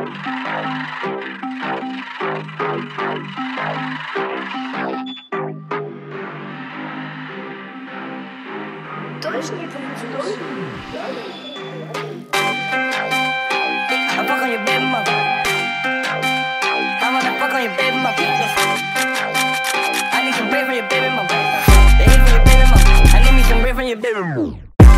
Точно не получилось? I fuck on your baby mama. I wanna fuck on your baby mama. I need some bread from your baby mama. They hit from your baby mama. I need me some bread from your baby mama.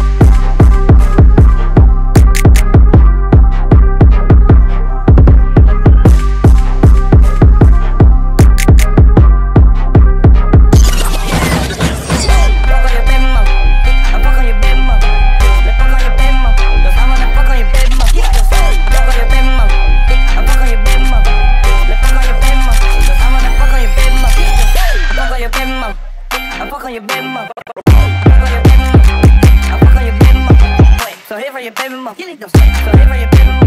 I fuck on your baby mama. So here for your baby mama. So here for your baby mama.